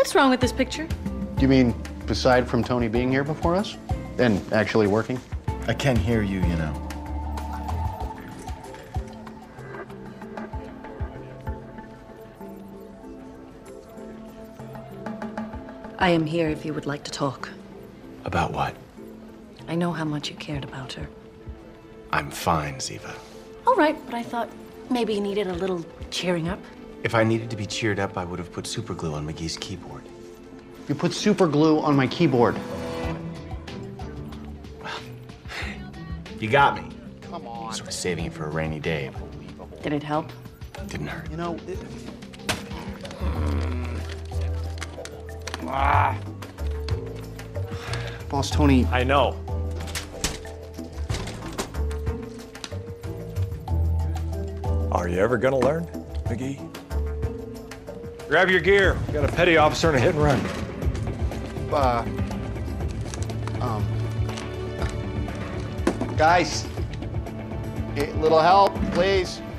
What's wrong with this picture? Do you mean aside from Tony being here before us? And actually working? I can hear you, you know. I am here if you would like to talk. About what? I know how much you cared about her. I'm fine, Ziva. All right, but I thought maybe you needed a little cheering up. If I needed to be cheered up, I would have put super glue on McGee's keyboard. You put super glue on my keyboard. Well, you got me. Come on. Sort of saving it for a rainy day. Did it help? Didn't hurt. You know, Boss Tony, I know. Are you ever gonna learn, McGee? Grab your gear. We got a petty officer and a hit and run. guys, a little help, please.